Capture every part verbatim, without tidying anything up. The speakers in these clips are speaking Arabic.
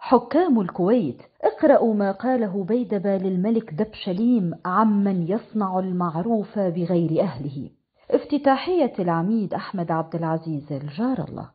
حكام الكويت، اقرأوا ما قاله بيدبة للملك دبشليم عمن يصنع المعروف بغير أهله. افتتاحية العميد أحمد عبد العزيز الجار الله.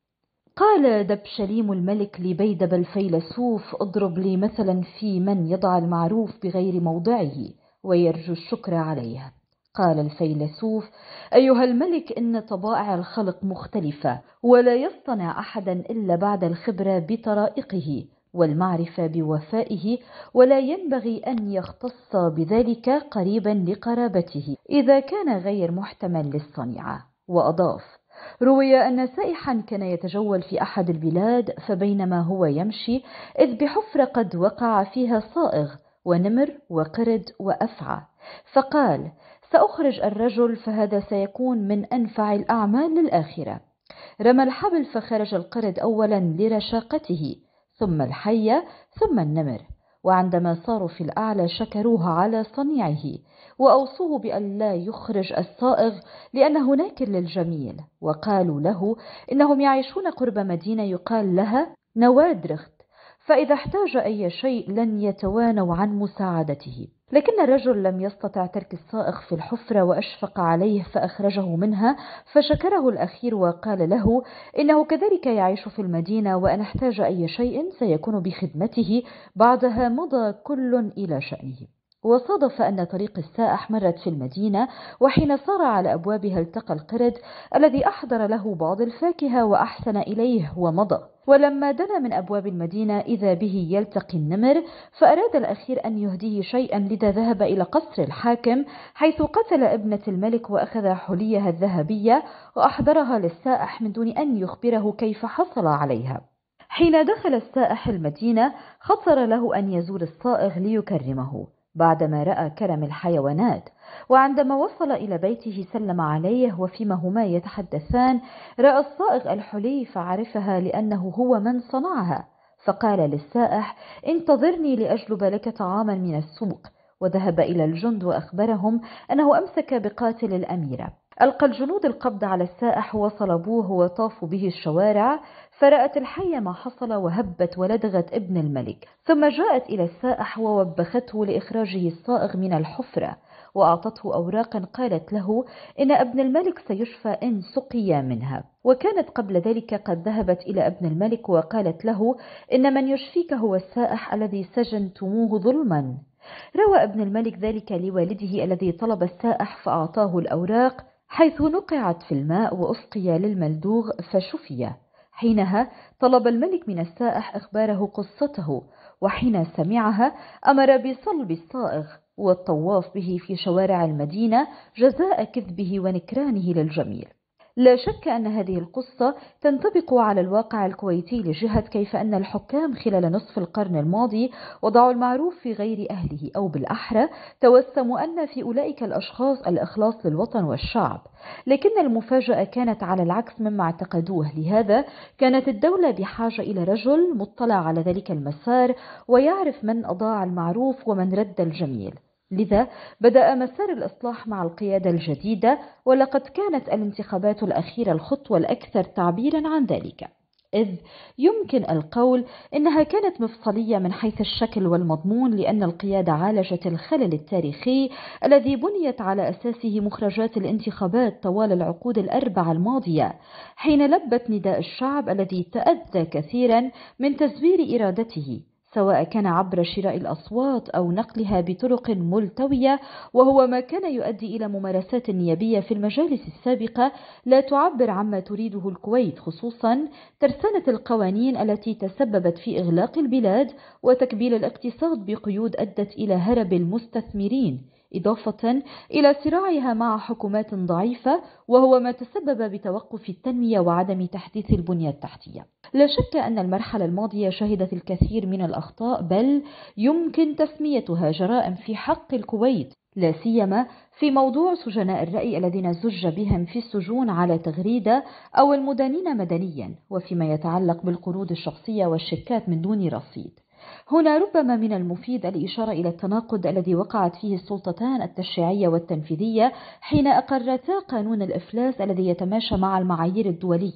قال دبشليم الملك لبيدبة الفيلسوف: اضرب لي مثلا في من يضع المعروف بغير موضعه ويرجو الشكر عليه. قال الفيلسوف: أيها الملك، إن طبائع الخلق مختلفة، ولا يصطنع أحدا إلا بعد الخبرة بطرائقه والمعرفة بوفائه، ولا ينبغي أن يختص بذلك قريبا لقرابته إذا كان غير محتمل للصنيعة. وأضاف: روي أن سائحا كان يتجول في أحد البلاد، فبينما هو يمشي إذ بحفرة قد وقع فيها صائغ ونمر وقرد وأفعى، فقال: سأخرج الرجل فهذا سيكون من أنفع الأعمال للآخرة. رمى الحبل فخرج القرد أولا لرشاقته، ثم الحية، ثم النمر، وعندما صاروا في الأعلى شكروه على صنيعه، وأوصوه بأن لا يخرج الصائغ لأن هناك للجميل، وقالوا له إنهم يعيشون قرب مدينة يقال لها نوادرخت، فإذا احتاج أي شيء لن يتوانوا عن مساعدته. لكن الرجل لم يستطع ترك الصائغ في الحفرة وأشفق عليه فأخرجه منها، فشكره الأخير وقال له إنه كذلك يعيش في المدينة، وأن احتاج أي شيء سيكون بخدمته. بعدها مضى كل إلى شأنه. وصادف أن طريق السائح مرت في المدينة، وحين صار على أبوابها التقى القرد الذي أحضر له بعض الفاكهة وأحسن إليه ومضى. ولما دنا من أبواب المدينة إذا به يلتقي النمر، فأراد الأخير أن يهديه شيئا، لذا ذهب إلى قصر الحاكم حيث قتل ابنة الملك وأخذ حليها الذهبية وأحضرها للسائح من دون أن يخبره كيف حصل عليها. حين دخل السائح المدينة خطر له أن يزور الصائغ ليكرمه بعدما رأى كرم الحيوانات، وعندما وصل إلى بيته سلم عليه، وفيما هما يتحدثان رأى الصائغ الحلي فعرفها لأنه هو من صنعها، فقال للسائح: انتظرني لأجلب لك طعاما من السوق. وذهب إلى الجند وأخبرهم أنه أمسك بقاتل الأميرة. ألقى الجنود القبض على السائح وصلبوه وطافوا به الشوارع، فرأت الحية ما حصل وهبت ولدغت ابن الملك، ثم جاءت إلى السائح ووبخته لإخراجه الصائغ من الحفرة، وأعطته أوراقا قالت له إن ابن الملك سيشفى إن سقي منها. وكانت قبل ذلك قد ذهبت إلى ابن الملك وقالت له إن من يشفيك هو السائح الذي سجنتموه ظلما. روى ابن الملك ذلك لوالده الذي طلب السائح فأعطاه الأوراق، حيث نقعت في الماء وأسقي للملدوغ فشفي. حينها طلب الملك من السائح إخباره قصته، وحين سمعها أمر بصلب الصائغ والطواف به في شوارع المدينة جزاء كذبه ونكرانه للجميل. لا شك أن هذه القصة تنطبق على الواقع الكويتي لجهة كيف أن الحكام خلال نصف القرن الماضي وضعوا المعروف في غير أهله، أو بالأحرى توسموا أن في أولئك الأشخاص الإخلاص للوطن والشعب، لكن المفاجأة كانت على العكس مما اعتقدوه. لهذا كانت الدولة بحاجة إلى رجل مطلع على ذلك المسار ويعرف من أضاع المعروف ومن رد الجميل. لذا بدأ مسار الإصلاح مع القيادة الجديدة، ولقد كانت الانتخابات الأخيرة الخطوة الأكثر تعبيرا عن ذلك، إذ يمكن القول إنها كانت مفصلية من حيث الشكل والمضمون، لأن القيادة عالجت الخلل التاريخي الذي بنيت على أساسه مخرجات الانتخابات طوال العقود الأربع الماضية، حين لبت نداء الشعب الذي تأذى كثيرا من تزوير إرادته، سواء كان عبر شراء الأصوات أو نقلها بطرق ملتوية، وهو ما كان يؤدي إلى ممارسات نيابية في المجالس السابقة لا تعبر عما تريده الكويت، خصوصا ترسانة القوانين التي تسببت في إغلاق البلاد وتكبيل الاقتصاد بقيود أدت إلى هرب المستثمرين، إضافة إلى صراعها مع حكومات ضعيفة، وهو ما تسبب بتوقف التنمية وعدم تحديث البنية التحتية. لا شك أن المرحلة الماضية شهدت الكثير من الأخطاء، بل يمكن تسميتها جرائم في حق الكويت، لا سيما في موضوع سجناء الرأي الذين زج بهم في السجون على تغريدة، أو المدانين مدنيا، وفيما يتعلق بالقروض الشخصية والشيكات من دون رصيد. هنا ربما من المفيد الإشارة إلى التناقض الذي وقعت فيه السلطتان التشريعية والتنفيذية حين أقرتا قانون الإفلاس الذي يتماشى مع المعايير الدولية،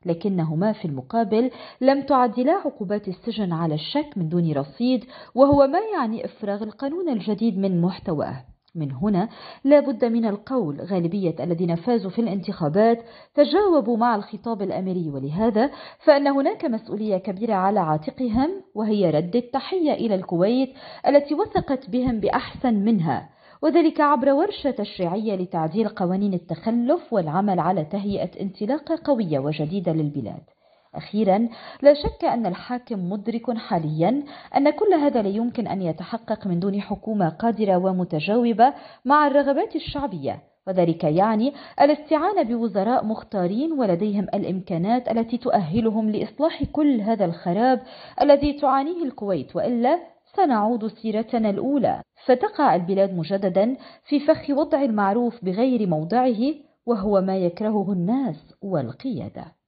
لكنهما في المقابل لم تعدلا عقوبات السجن على الشك من دون رصيد، وهو ما يعني إفراغ القانون الجديد من محتواه. من هنا لا بد من القول غالبية الذين فازوا في الانتخابات تجاوبوا مع الخطاب الأميري، ولهذا فإن هناك مسؤولية كبيرة على عاتقهم، وهي رد التحية إلى الكويت التي وثقت بهم بأحسن منها، وذلك عبر ورشة تشريعية لتعديل قوانين التخلف والعمل على تهيئة انطلاقة قوية وجديدة للبلاد. أخيرا، لا شك أن الحاكم مدرك حاليا أن كل هذا لا يمكن أن يتحقق من دون حكومة قادرة ومتجاوبة مع الرغبات الشعبية، وذلك يعني الاستعانة بوزراء مختارين ولديهم الإمكانات التي تؤهلهم لإصلاح كل هذا الخراب الذي تعانيه الكويت، وإلا سنعود سيرتنا الأولى، فتقع البلاد مجددا في فخ وضع المعروف بغير موضعه، وهو ما يكرهه الناس والقيادة.